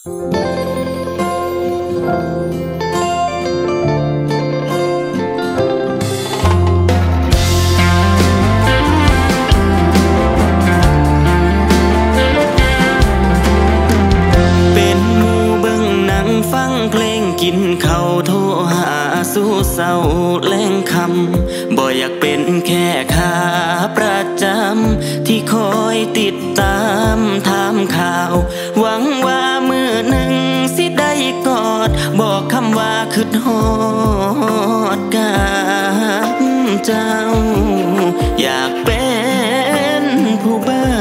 กินข้าวโทรหาสู้เศร้าแรงคำบ่อยากเป็นแค่ขาประจำที่คอยติดตามถามข่าวหวังว่ามือหนึ่งสิได้กอดบอกคำว่าคิดฮอดกับเจ้าอยากเป็นผู้เบา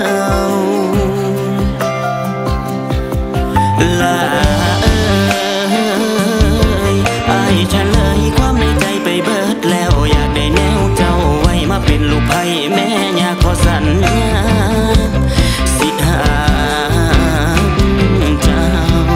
ลาเฉลยความในใจไปเบิดแล้วอยากได้แนวเจ้าไว้มาเป็นลูกไผ่แม่อยากขอสัญญาสิหาเจ้า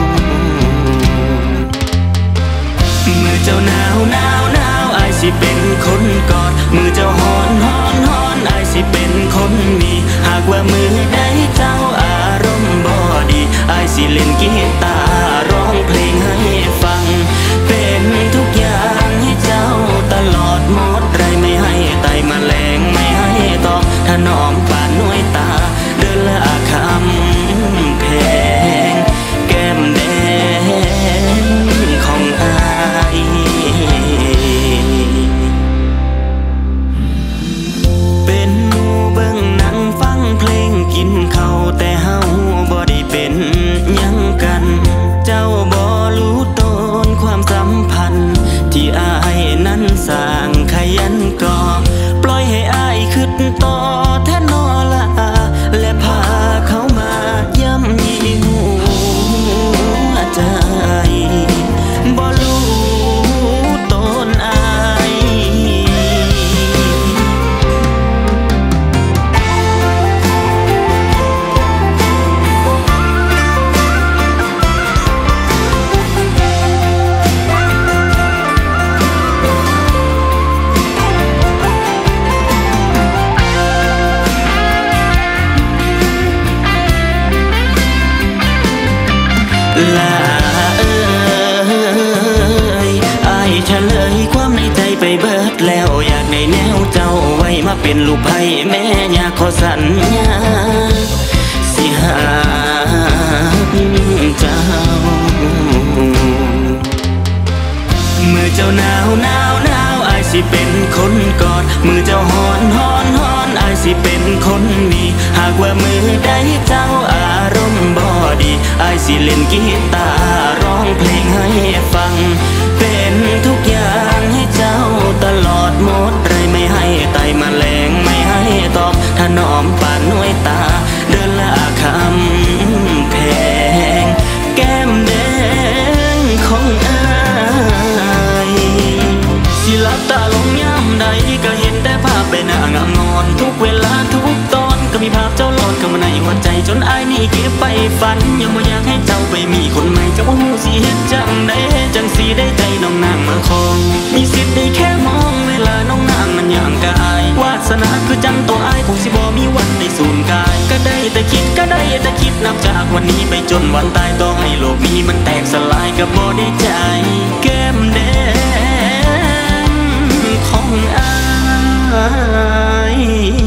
มือเจ้าหนาวหนาวหนาวอายสิเป็นคนกอดมือเจ้าฮ้อนฮ้อนฮ้อนอายสิเป็นคนมีหากว่ามือได้เจ้าอารมณ์บ่ดีอายสิเล่นกีตาร์ร้องเพลงให้ฟังเป็นทุกอย่างให้เจ้าตลอดหมดไรไม่ให้ไตแมลงไม่ให้ตอมถนอมป่านน้อยตาเดินละคำแพงแก้มแดงของอายเป็นหมู่เบิ่งหนังฟังเพลงกินข้าวแต่เฮาบ่ได้เป็นหยังกันเจ้าบ่รู้ต้นความสัมพันธ์ที่อายนั้นสร้างขยันก่อปล่อยให้อายคิดต่อแทนนอละและพาเขามาย่ำยีหัวใจบ่รู้ต้นอายลาอายเฉลยความในใจไปเบิดแล้วอยากได้แนวเจ้าไว้มาเป็นลูกไผ่แม่อยากขอสัญญาสิหาเจ้ามือเจ้าหนาวหนาวหนาวอายสิเป็นคนกอดมือเจ้าฮ้อนฮ้อนฮ้อนอายสิเป็นคนดีหากว่ามือได้เจ้าอารมณ์บ่ดีอายสิเล่นกีตาร์ร้องเพลงให้ฟังเป็นทุกอย่างให้เจ้าตลอดหมดไรไม่ให้ไตแมลงไม่ให้ตอมถนอมป่านน้อยตาเดินละคำแพงแก้มแดงของอายสิหลับตาลงยามใดก็เห็นแต่ภาพใบหน้างามงอนทุกเวลาทุกตอนก็มีภาพเจ้าหลอนเข้ามาในหัวใจจนอายนี่เก็บไปฝันยังบ่อยากให้เจ้าไปมีคนใหม่เจ้าหูสิเฮ็ดจังได้จังสิได้ใจน้องนางมาคองมีสิทธิ์ได้แค่มองเวลาน้องนางมันอย่างกายวาสนาคือจังตัวอายคงสิบ่มีวันได้สูญกายก็ได้แต่คิดก็ได้แต่คิดนับจากวันนี้ไปจนวันตายต้องให้โลกนี้มันแตกสลายก็บ่ได้ใจแก้มแดงของอาย